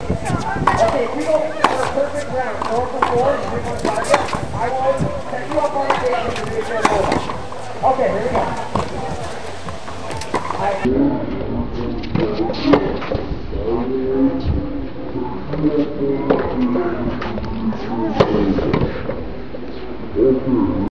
Okay, if we go for a perfect round, 4 for 4, you bring one target, I will set you up on the stage and do your goal. Okay, here we go.